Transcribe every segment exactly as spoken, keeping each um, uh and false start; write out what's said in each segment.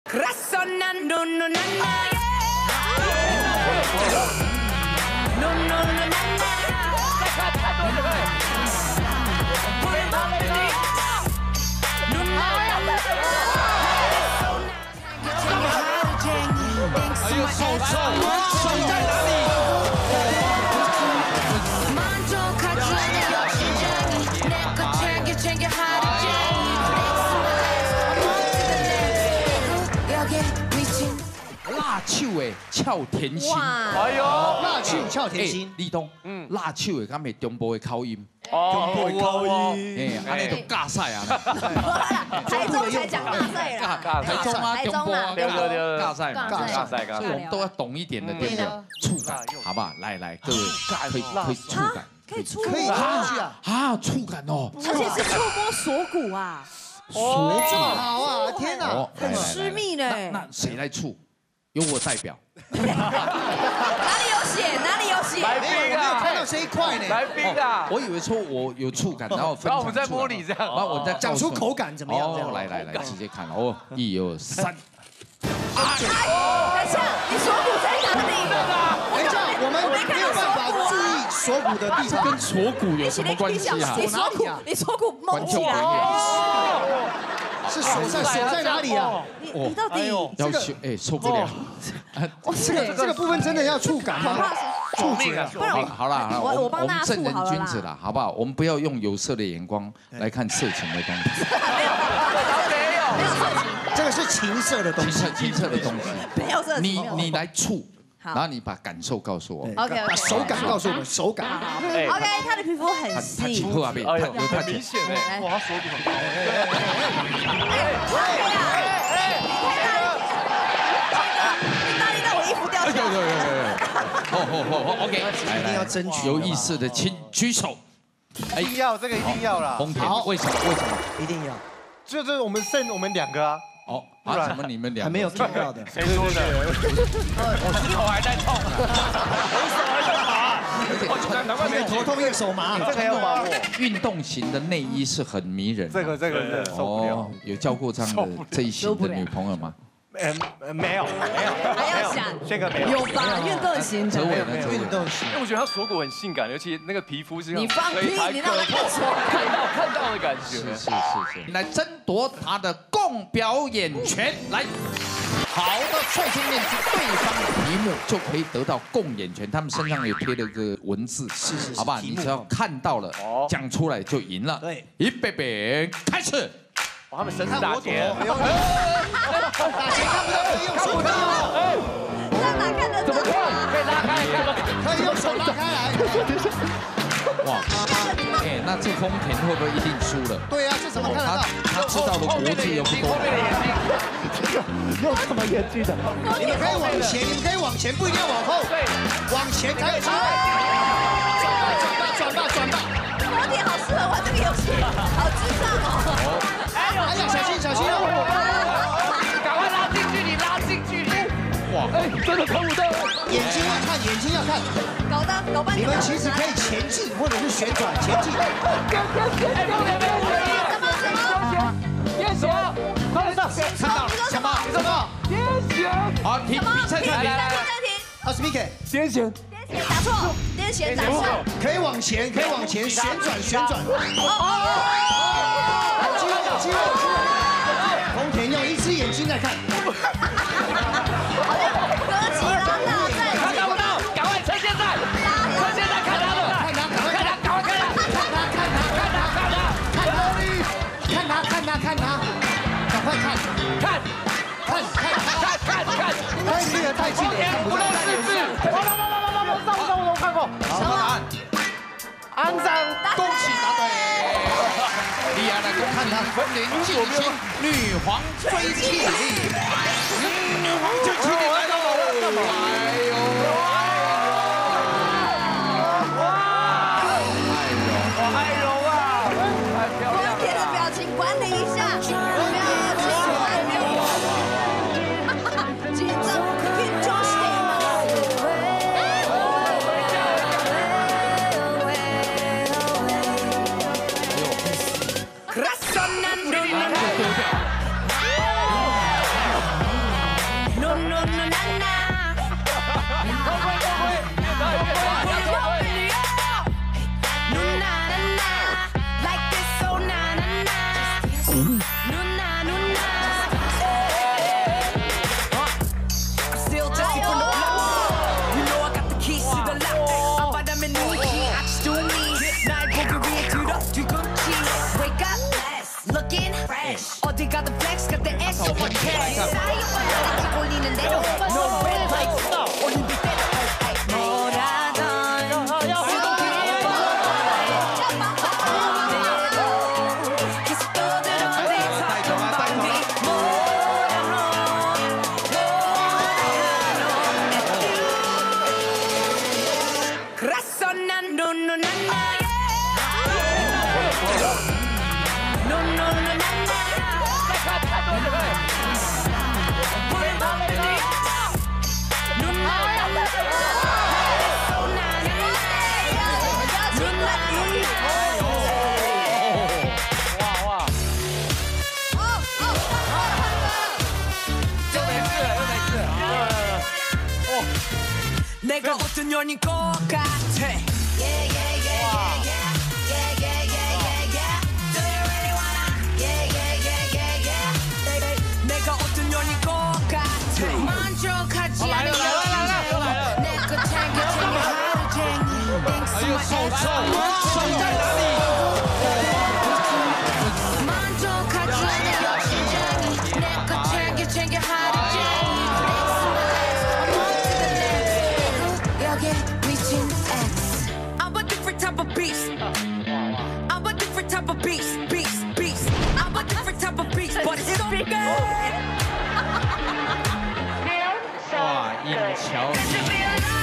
哎呦，手手手在哪里？ 辣手的俏甜心， 哎呦， 辣手俏甜心， 立冬，嗯，辣手的敢袂中部的口音， 中部的口音， 哎，安尼就尬赛啊！ 台中才讲尬赛啦， 台中啊，中部啊， 对对对， 尬赛嘛， 尬赛， 所以我们都要懂一点的，对不对？触感，好不好？来来，各位可以可以触感， 可以触可以啊， 去啊啊，触感哦， 而且是触摸锁骨啊， 哦，这么好啊！天哪， 很私密呢。 那谁来触？由我代表。 哪里有写？哪里有写？ 来宾啊， 看到这一块呢。 来宾啊， 我以为说我有触感，然后分。 然后我们在摸你这样， 然后我再讲出口感怎么样？ 哦，来来来，直接看哦，一二三。 哎，等一下，你锁骨在哪里？ 等一下，我们没有办法注意锁骨的地方， 跟锁骨有什么关系啊？ 你锁骨，你锁骨蒙起来。 是锁在锁在哪里啊？ 你你到底要求哎受不了， 这个这个部分真的要触感吗？触觉。 不然好了好了， 我我帮我大家们正人触好了啦。 君子啦，好不好？我们不要用有色的眼光来看色情的东西， 没有没有没有色情， 这个是情色的东西， 情色情色的东西。 没有色情。 你你来触， 好然后你把感受告诉我。 OK， 把手感告诉我们，手感。 OK， 他的皮肤很他他细起。破啊边，他有他很明显哎，哇，他锁骨很你哪里让我衣服掉下来？ 有有有有有。哦哦哦 ，OK， 一定要争取有意思的，请举手。 一定要这个一定要啦， 丰田，为什么？为什么？ 一定要。 就是我们剩我们两个啊， 哦，啊，怎么你们两还没有看到的？ 谁说的？ 我是头还在痛，我手还在麻， 我难怪没有头痛，一个手麻。 这个要把握。 运动型的内衣是很迷人。 这个这个受不了。 哦，有交过这样的这一型的女朋友吗？ 呃，没有没有， 还要想这个没有。 有吧？运动型的。 哲伟呢？ 运动型。 因为我觉得他锁骨很性感，尤其那个皮肤是你放屁！你让我看到看到的感觉。 是是是是。来争夺他的共表演权，来。好的，率先念出对方的题目，就可以得到共演权。他们身上有贴了个文字， 是是是， 好吧？你只要看到了，讲出来就赢了。 对， 预备备，开始。 他们神之打劫， 打劫看不到，可以用手看哦。 那哪看得到？ 怎么看？可以拉开看， 可以用手拉开来。 哇，哎，那这丰田会不会一定输了？ 对啊，这怎么看得到？ 他知道的国字又不多。 后面的眼睛， 用什么眼睛的？ 你们可以往前，你们可以往前，不一定要往后。 对， 往前才有机会。转吧转吧转吧转吧。 丰田好适合玩这个游戏，好智障哦！ 哎呀，小心小心哦！ 赶快拉近距离，拉近距离。哇，哎，真的看不到。 眼睛要看，眼睛要看。 搞到搞半天。 你们其实可以前进，或者是旋转前进。 哎，后面没有问题。 什么什么？ 变形，快上， 看到了，什么？什么？ 变形。 好，停，比赛停暂停。 暂停。 二十 P K。 变形。 打错，癫痫打错。 可以往前，可以往前旋转旋转。 哦哦有机会，有机会，有机会。丰田用一只眼睛在看。 好像哥吉拉大战。 他看不到，赶快趁现在，趁现在看他的， 看他，赶快看他， 赶快看他， 看他，看他，看他，看他，看他，看他，看他，赶快看， 看， 看，看， 看，看，看， 太近了，太近了， 不认识字，我我我我我上上我都看过， 什么答案？ 安葬， 恭喜答对！厉害了，看他丰田进行女皇追击力，女皇追击力来了！哎呦！ 我爱柔啊，太漂亮丰田的表情管理一下，表情管理。紧张，紧张些。 내가 어떤 년인 것 같아. 내가 어떤 년인 것 같아. 만족하지 않으려 내거 챙겨 챙겨 하루 종일 만족하지 않으려 심장이 내거 챙겨 챙겨 하루 I'm a different type of beast. I'm a different type of beast, beast, beast. I'm a different type of beast, but it's so good. 哇，尹乔怡。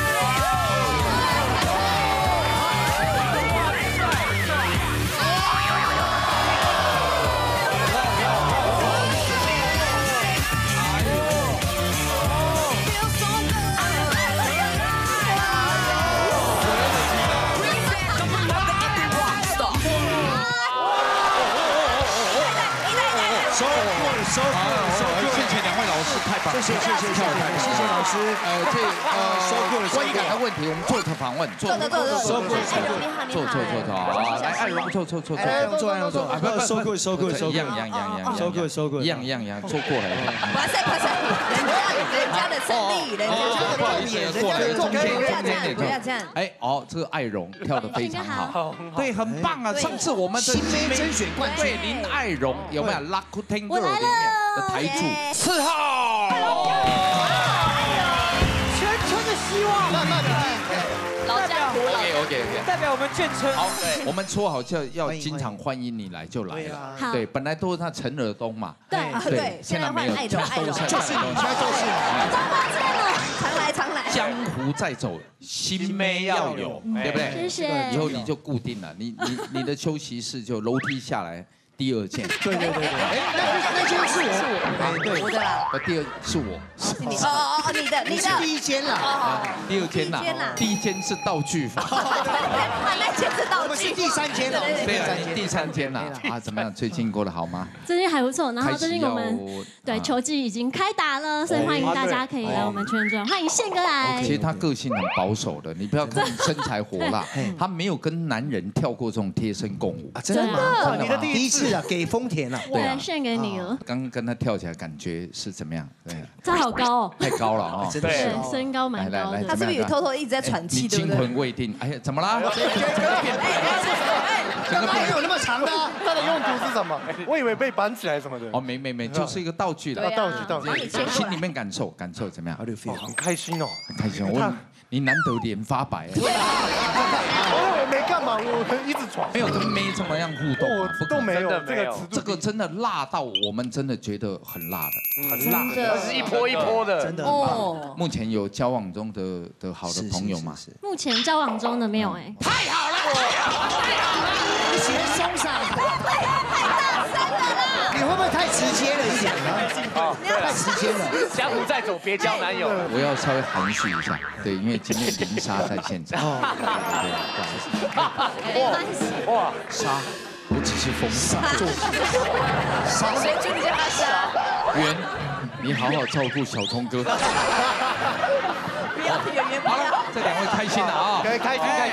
收过收过收过， 谢谢两位老师，太棒了！ 谢谢谢谢谢谢谢谢老师。 呃，这呃， 收过了观感的问题，我们做个访问，做坐坐坐收过艾荣你好你好， 坐坐坐坐好，来，艾荣坐坐坐坐， 哎，坐坐坐，啊，不，收过收过收过， 一样一样一样一样， 收过收过， 一样一样一样，坐过来。 哇塞哇塞，人家人家的胜利，人家的不好意思，过来中间中间点不要这样。 哎，哦，这个艾荣跳得非常好，对，很棒啊！上次我们的新杯甄选冠军对林艾荣有没有 Lucky Tango 我来里面的了， 台柱四号？ 全村的希望， 慢慢的， 老江湖了。 OK OK OK。 代表我们眷村。 好，我们说好就要经常欢迎你来就来了。 好对，本来都是他陈尔东嘛。 对对，现在换没有， 艾荣艾荣， 就是你，现在就是你。 常来常来。 江湖在走，新妹要有，对不对？ 谢谢以后你就固定了，你你你的休息室就楼梯下来第二间。 对对对对，哎，那那间是我，哎对， 我的啦， 呃，第二是我， 是你哦哦哦，你的你的。 你是第一间啦， 啊，第二间呐第一间啦， 第一间是道具房。 啊，那间是道具。 我们是第三间了， 对啊，你第三间啦。啊，怎么样？最近过得好吗？ 最近还不错，然后最近我们对啊球季已经开打了，所以欢迎大家可以来我们圈中，欢迎宪哥来其。实他个性很保守的，你不要看身材火辣，他没有跟男人跳过这种贴身共舞。 啊，真的吗？ 真的吗你的第一次啊，给丰田啊， 对啊对，献给你了， 刚刚跟他跳起来，感觉是怎么样？对， 他好高哦， 太高了啊！ 真的对是哦， 身高蛮高来来来的他。是不是也偷偷一直在喘气， 你惊对不对？ 魂未定，哎呀，怎么啦？ 刚刚没有那么长的啊， 它的用途是什么？我以为被绑起来什么的。 哦，没没没，就是一个道具了。 道具道具， 心里面感受感受怎么样？ 很开心哦。 很开心，我你难得脸发白， 我我没干嘛，我一直闯， 没有跟妹这么样互动， 我都没有这个尺度， 这个真的辣到我们真的觉得很辣的， 很辣， 真的而是一波一波的， 真的哦， 目前有交往中的的好的朋友吗？ 是目前交往中的没有哎， 太好了， 你喜欢松散，你会不会太直接了一点呢？太直接了。 江湖在走，别交男友。 我要稍微含蓄一下，对，因为今天林莎在现场，对，不好意思， 没关系。 哇， 莎不只是风沙， 谁准你叫他杀？ 圆，你好好照顾小聪哥。 不要圆圆不好了要。， 这两位开心了啊！ 可以开心开